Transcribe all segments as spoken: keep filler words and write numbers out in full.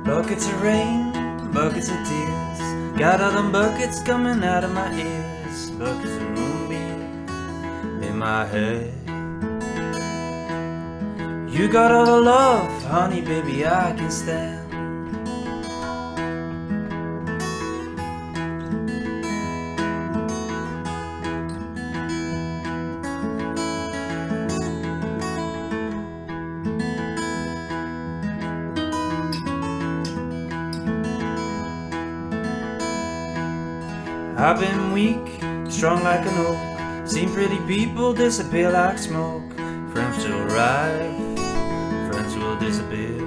Buckets of rain, buckets of tears, got all them buckets coming out of my ears. Buckets of moonbeams in my head. You got all the love, honey, baby, I can stand. I've been weak, strong like an oak, seen pretty people disappear like smoke. Friends will arrive, friends will disappear.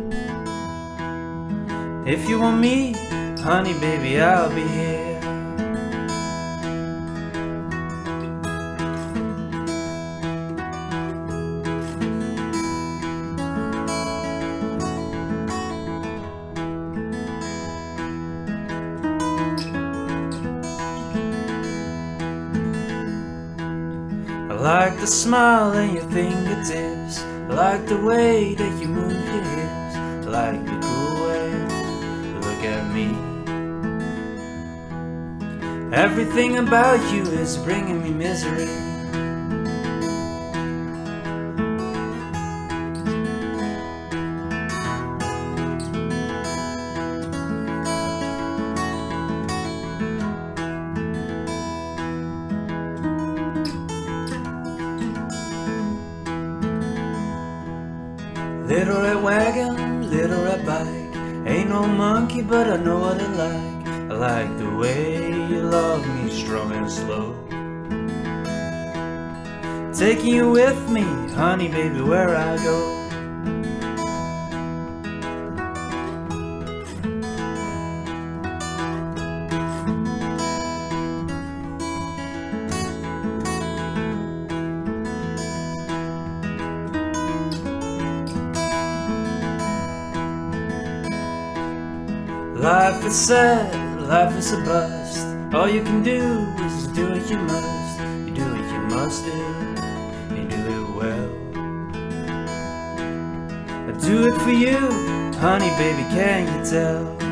If you want me, honey, baby, I'll be here. I like the smile in your fingertips, I like the way that you move your hips, I like the cool way you look at me. Everything about you is bringing me misery. Little red wagon, little red bike, ain't no monkey but I know what I like. I like the way you love me strong and slow, taking you with me, honey, baby, where I go. Life is sad, life is a bust. All you can do is do what you must. You do what you must do, you do it well. I do it for you, honey, baby, can you tell?